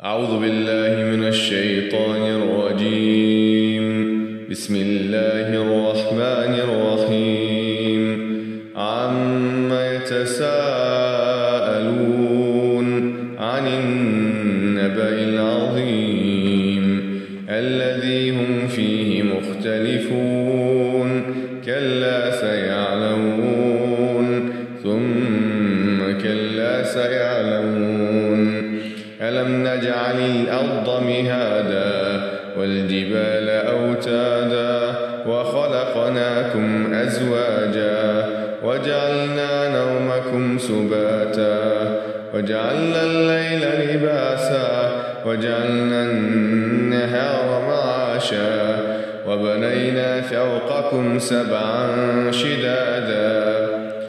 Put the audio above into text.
أعوذ بالله من الشيطان الرجيم. بسم الله الرحمن الرحيم. عما يتساءلون عن النبأ العظيم الذي هم فيه مختلفون كلا سيعلمون ثم كلا سيعلمون. ألم نجعل الأرض مهادا والجبال أوتادا وخلقناكم أزواجا وجعلنا نومكم سباتا وجعلنا الليل لباسا وجعلنا النهار معاشا وبنينا فوقكم سبعا شدادا